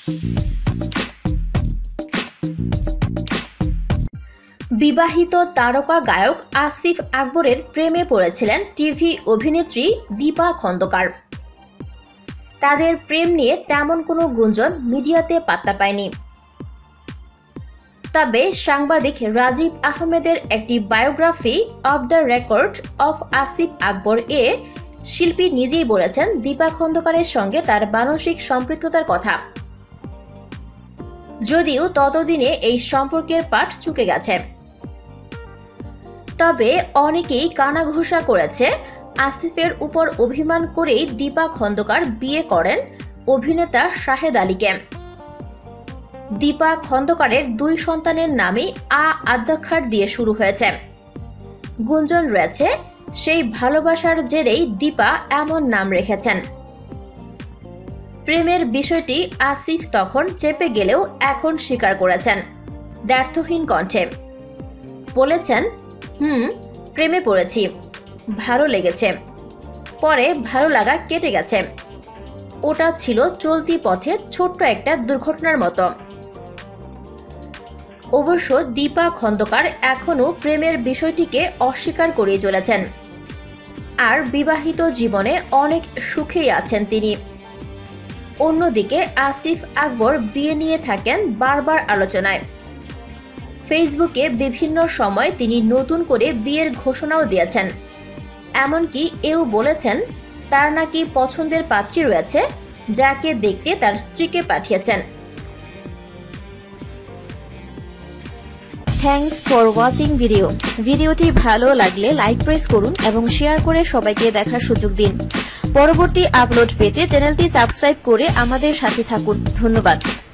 বিবাহিত তারকা গায়ক আসিফ আকবরের প্রেমে পড়েছিলেন টিভি অভিনেত্রী দীপা খন্দকার। তাদের প্রেম নিয়ে তেমন কোনো গুঞ্জন মিডিয়াতে পাত্তা পায়নি। তবে সাংবাদিক রাজীব আহমেদের একটি biography of the record of Asif Akbar শিল্পী নিজেই বলেছেন দীপা খন্দকারের সঙ্গে তার মানসিক সম্পৃক্ততার কথা, যদিও ততদিনে এই সম্পর্কের পাট চুকে গেছে। তবে অনেকেই কানাঘুষা করেছে আসিফের উপর অভিমান করেই দীপা খন্দকার বিয়ে করেন অভিনেতা শাহেদ আলীকে। দীপা খন্দকারের 2 সন্তানের নামই আদ্যাক্ষর দিয়ে শুরু হয়েছে। গুঞ্জন রয়েছে সেই ভালোবাসার জেরেই দীপা এমন নাম রেখেছেন। প্রেমের বিষয়টি আসিফ তখন চেপে গেলেও এখন স্বীকার করেছেন দ্ব্যর্থহীন কণ্ঠে। বলেছেন, প্রেমে পড়েছি, ভালো লেগেছে, পরে ভালো লাগা কেটে গেছে। ওটা ছিল চলতি পথে ছোট্ট একটা দুর্ঘটনার মতো। অবশ্য দীপা খন্দকার এখনও প্রেমের বিষয়টিকে অস্বীকার করে চলেছেন, আর বিবাহিত জীবনে অনেক সুখেই আছেন তিনি। অন্যদিকে আসিফ আকবর বিয়ে নিয়ে থাকেন বারবার আলোচনায়। ফেসবুকে বিভিন্ন সময় তিনি নতুন করে বিয়ের ঘোষণাও দিয়েছেন। এমনকি এও বলেছেন তার নাকি পছন্দের পাত্রী রয়েছে, যাকে দেখতে তার স্ত্রীকে পাঠিয়েছেন। থ্যাঙ্কস ফর ওয়াচিং ভিডিওটি ভালো লাগলে লাইক প্রেস করুন এবং শেয়ার করে সবাইকে দেখার সুযোগ দিন। পরবর্তী আপলোড পেতে চ্যানেলটি সাবস্ক্রাইব করে আমাদের সাথে থাকুন। ধন্যবাদ।